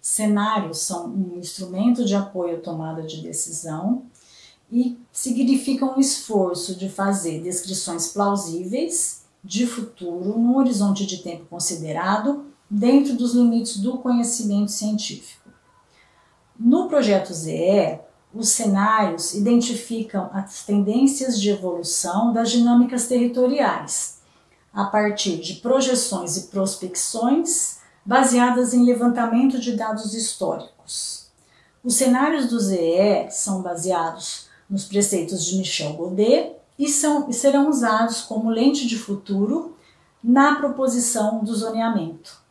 Cenários são um instrumento de apoio à tomada de decisão e significam um esforço de fazer descrições plausíveis de futuro num horizonte de tempo considerado dentro dos limites do conhecimento científico. No projeto ZE, os cenários identificam as tendências de evolução das dinâmicas territoriais, a partir de projeções e prospecções baseadas em levantamento de dados históricos. Os cenários do ZE são baseados nos preceitos de Michel Godet e serão usados como lente de futuro na proposição do zoneamento.